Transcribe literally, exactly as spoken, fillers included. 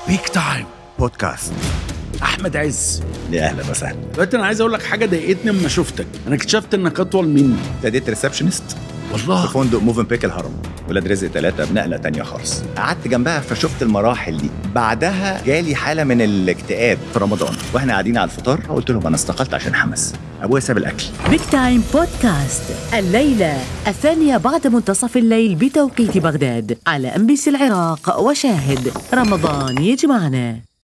بيك تايم بودكاست. احمد عز، يا اهلا وسهلا. دلوقتي انا عايز اقول لك حاجه ضايقتني لما شفتك. انا اكتشفت انك اطول مني. ابتديت ريسبشنست والله في فندق موفن بيك الهرم، ولاد رزق ثلاثة بنقلة تانية خالص. قعدت جنبها فشفت المراحل دي. بعدها جالي حالة من الاكتئاب في رمضان واحنا قاعدين على الفطار، قلت لهم انا استقلت عشان حمس. ابويا ساب الاكل. بيك تايم بودكاست الليلة الثانية بعد منتصف الليل بتوقيت بغداد على ام بي سي العراق وشاهد. رمضان يجمعنا.